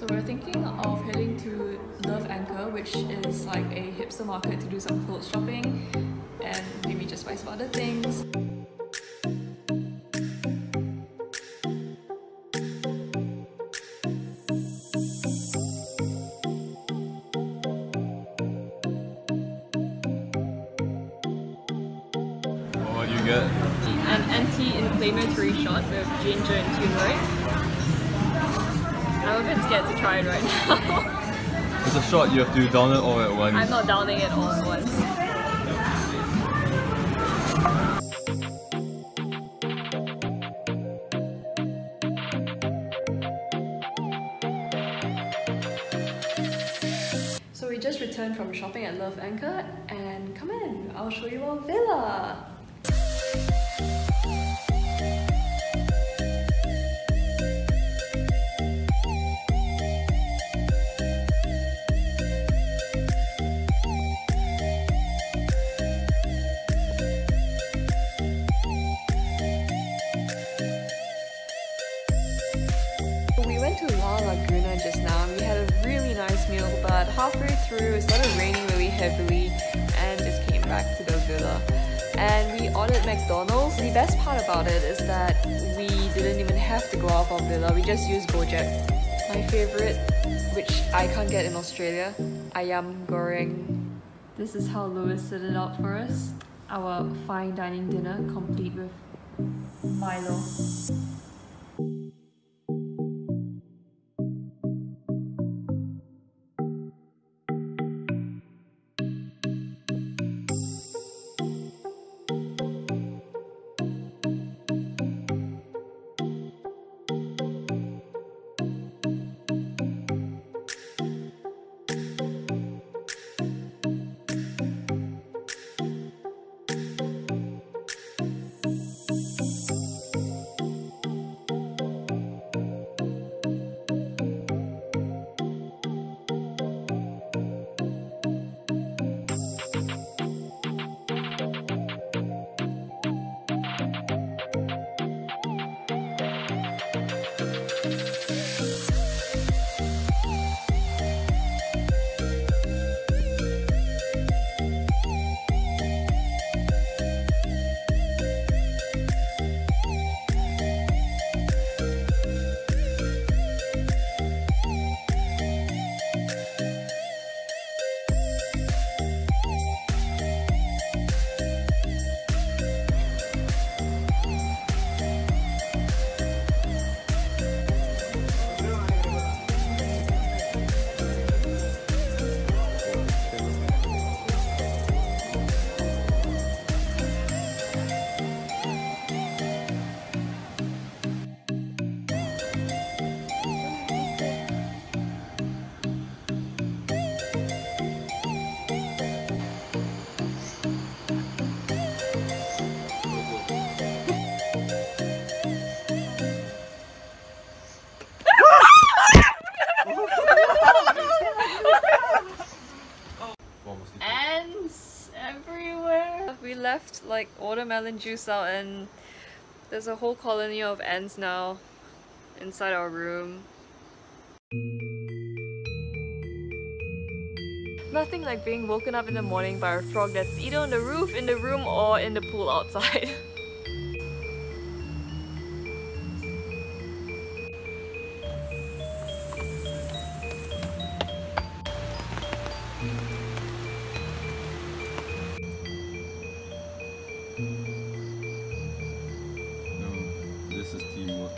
we're thinking of heading to Love Anchor, which is like a hipster market to do some clothes shopping and maybe just buy some other things. What do you get? An anti-inflammatory shot with ginger and turmeric. I'm a bit scared to try it right now. It's a shot, you have to down it all at once. I'm not downing it all at once. So we just returned from shopping at Love Anchor and come in, I'll show you our villa. We went to La Laguna just now and we had a really nice meal, but halfway through it started raining really heavily and just came back to the villa. And we ordered McDonald's. The best part about it is that we didn't even have to go out of our villa, we just used Gojek. My favourite, which I can't get in Australia, ayam goreng. This is how Louis set it out for us. Our fine dining dinner complete with Milo. Ants everywhere. We left like watermelon juice out and there's a whole colony of ants now inside our room. Nothing like being woken up in the morning by a frog that's either on the roof, in the room, or in the pool outside. This is teamwork.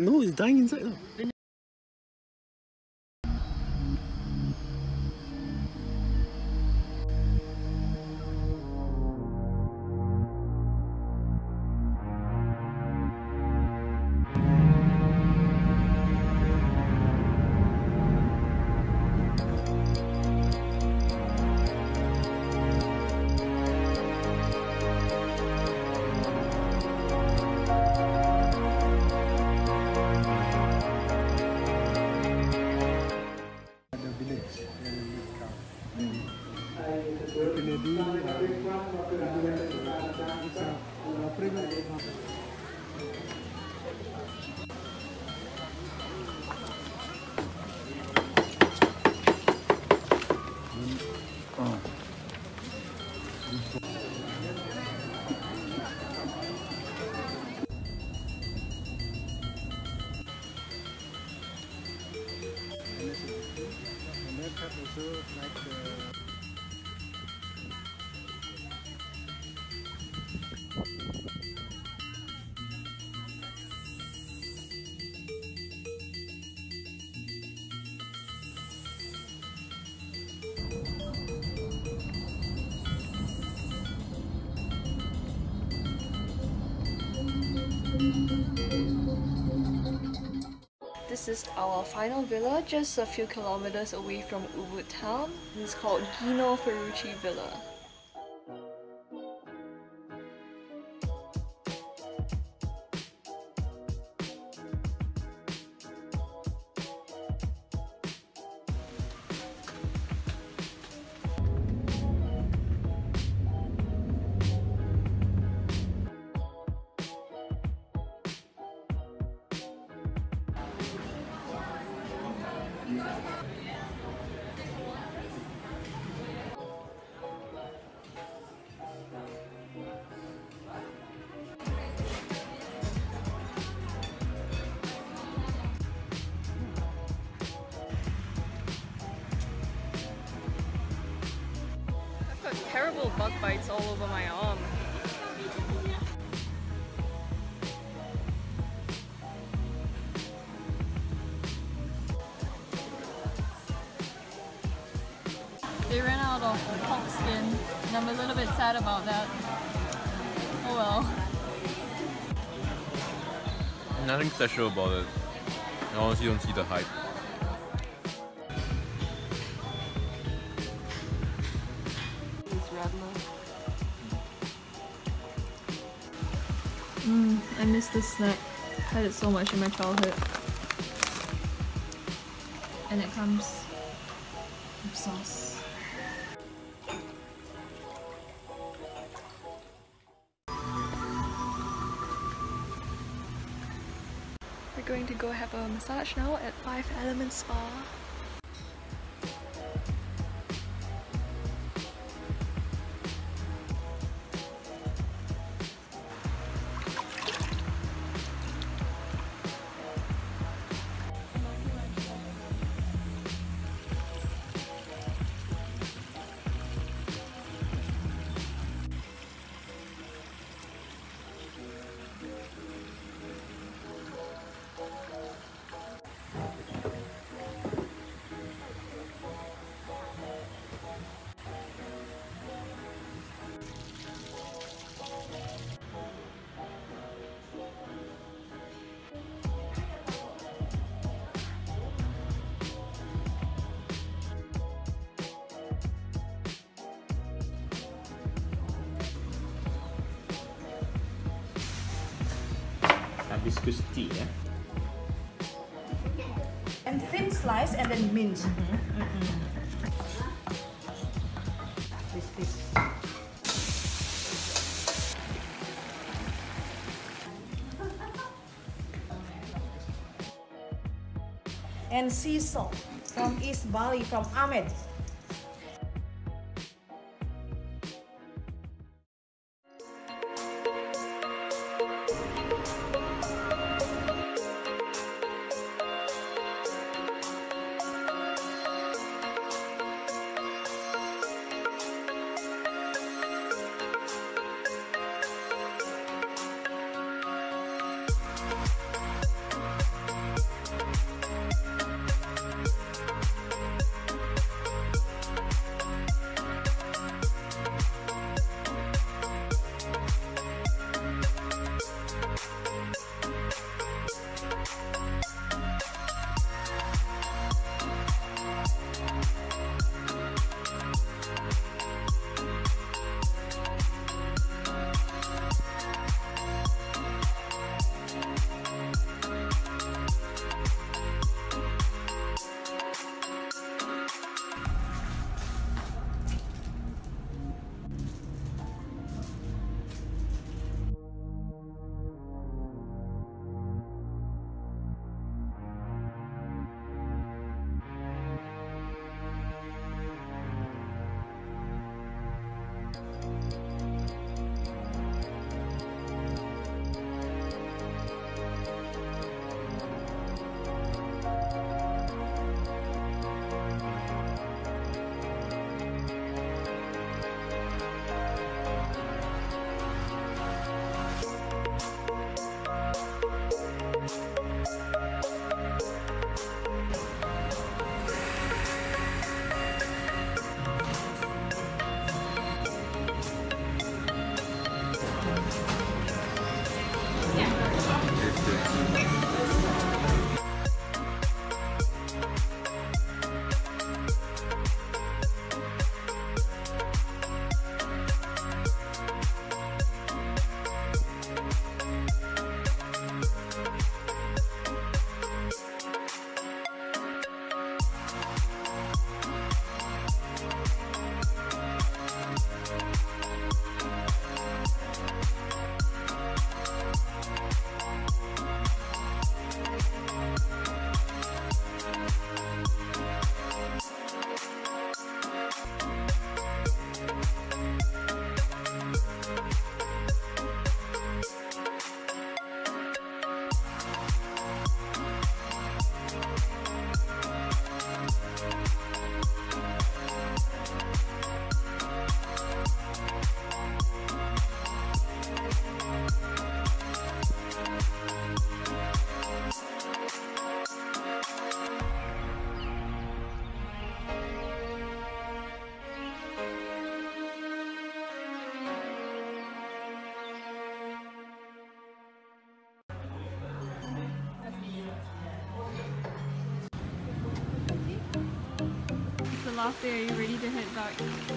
No, it's dying inside. No. This is our final villa, just a few kilometers away from Ubud town. It's called Gino Ferrucci Villa. I've got terrible bug bites all over my arm. They ran out of pork skin and I'm a little bit sad about that. Oh well. Nothing special about it. I honestly don't see the hype. I miss this snack. I had it so much in my childhood. And it comes with sauce. We're going to go have a massage now at 5 Elements Spa. Hibiscus tea, yeah? And thin slice and then mince. This. And sea salt from East Bali from Ahmed. It's the last day, are you ready to head back?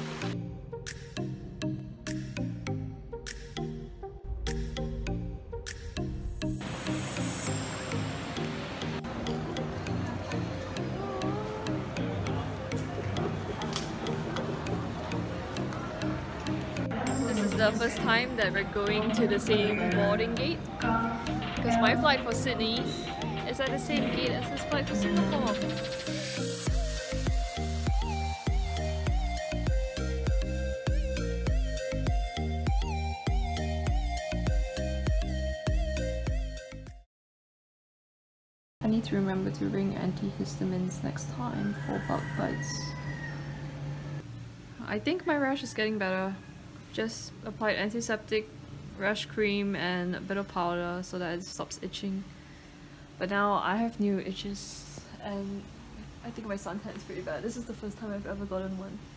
This is the first time that we're going to the same boarding gate because my flight for Sydney is at the same gate as this flight for Singapore. I need to remember to bring antihistamines next time for bug bites. I think my rash is getting better. Just applied antiseptic, rash cream and a bit of powder so that it stops itching. But now I have new itches and I think my suntan is pretty bad. This is the first time I've ever gotten one.